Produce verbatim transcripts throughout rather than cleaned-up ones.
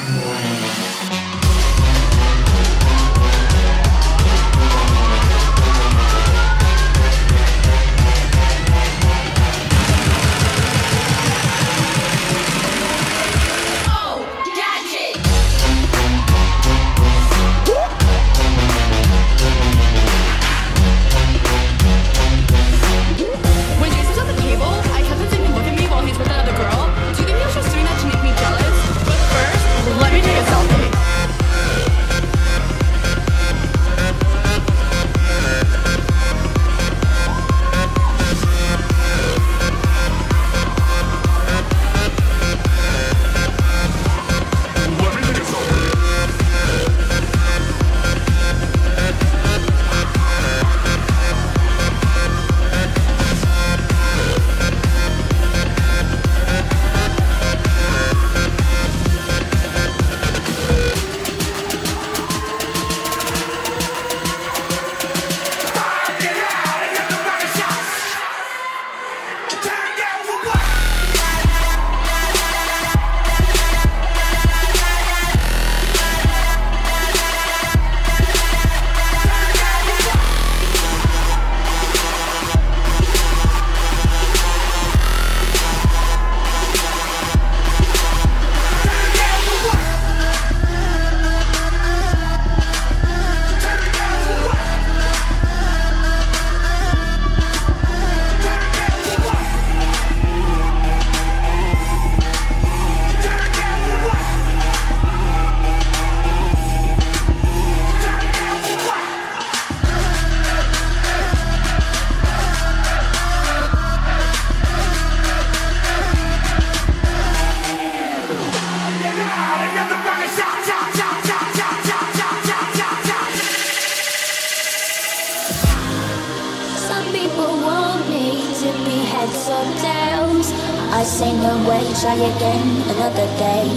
heads or tails. I say no way, try again another day.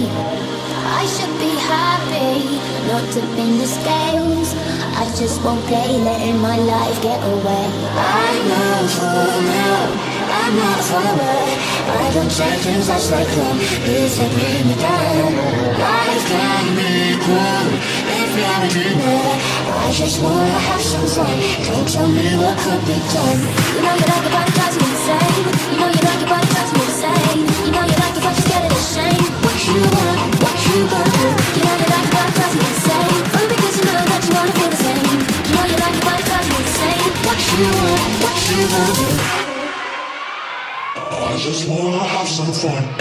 I should be happy, not tipping the scales. I just won't play, letting my life get away. I know for now, I'm not forward. I don't change things, I stay calm. It's a bring me down. Life can be cool if you're a dreamer. I just wanna have some fun. Don't tell me what could be done. You know you like it, but it drives me insane. You know you like it, but it drives me insane. You know you like it, but you're scared of the shame. What you want, what you want. You know you like it, but it drives me insane. Only because you know that you wanna feel the same. You know you like it, but it drives me insane. What you want, what you want. I just wanna have some fun.